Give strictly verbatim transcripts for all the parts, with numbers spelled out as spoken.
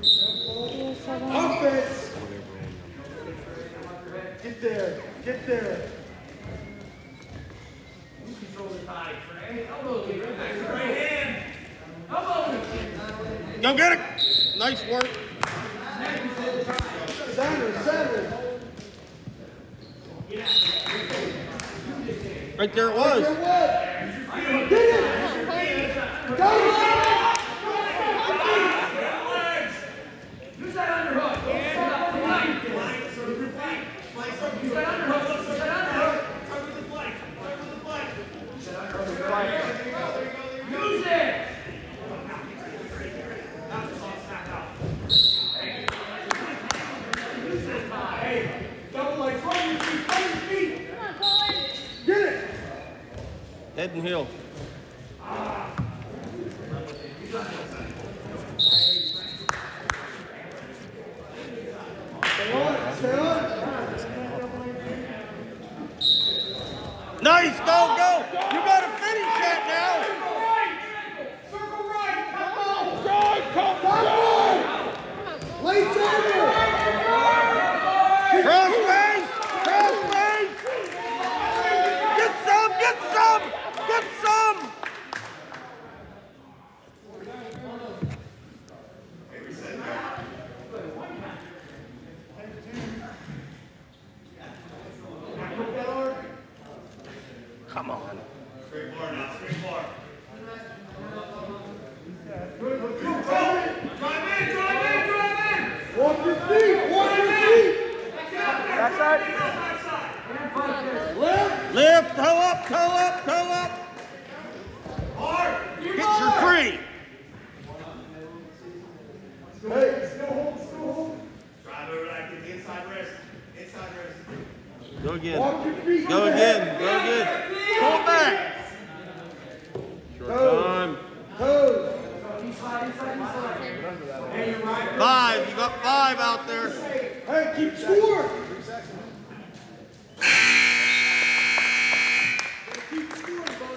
Offense. Get there. Get there. You control the body, Trey. Elbow lead. Right hand. Elbow. Go get it. Nice work. Center, center. Right there it was. Get it. Go. Use that underhook. Use that underhook. Use that underhook. Use that underhook. Start with the flank. Start with the flank. Use that underhook. Use it. Knock this off. Snap out. Hey. Use this guy. Hey. Double like front of your feet. Front of your feet. Come on, Bollman. Get it. Head and heel. Stay on. Stay on. Nice. Go, go. You got to finish that now. Circle right. Come on. Drive. Come on. Late center. Cross face. Cross face. Get some. Get some. Get some. Come on. Straight bar now. Straight bar. Drive in. Drive in. Drive in. Walk your feet. Walk your feet. Backside. Left. Lift. Toe up. Toe up. Toe up. Hard. Get your three. Hey, still hold. Still hold. Drive over that. Get the inside wrist. Inside wrist. Go again. Walk your feet. Go again. Go again. Pull it back. Short time. Toes. Five. You got five out there. Hey, keep score. Keep scoring, bud.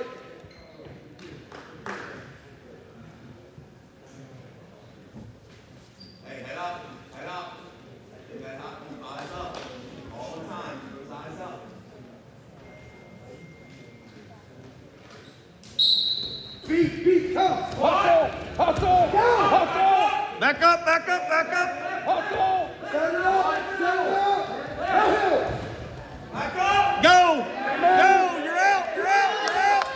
Hey, head up. Head up. Head up. Eyes up. All the time. Those eyes up. Beat, beat, come. Hustle, hustle, down, hustle. Back up. Back up. Back up. Hustle. Set it up, set it up. Downhill. Back up. Go. Go. You're out. You're out. You're out.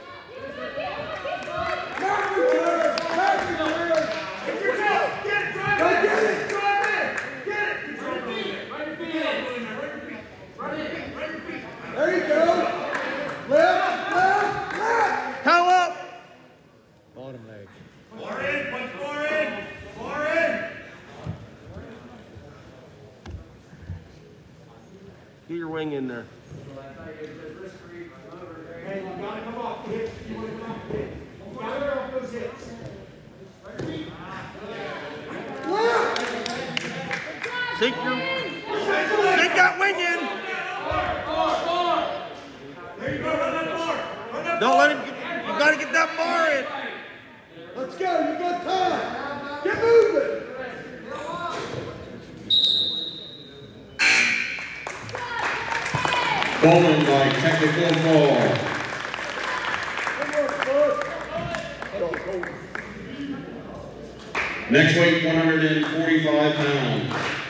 Back return, back return. Get your tail. Get it. Drive Go in. get it. Drive in. Get it. Run your feet. Run your feet. Run your feet. Run in. Run your feet. There you go. Left, left, left. Toe up. Bottom leg. Four in. Punch four in. Four in. Get your wing in there. Hey, you gotta come off the hips. You wanna come off the hips. You gotta get off those hips. Left. Sink your, sink that wing in. There you go. Run that bar. Run that Don't let him. Get, you got to get that bar in. Let's go. You got time. Get moving. Bollman by technical foul. Next weight, one hundred forty-five pounds.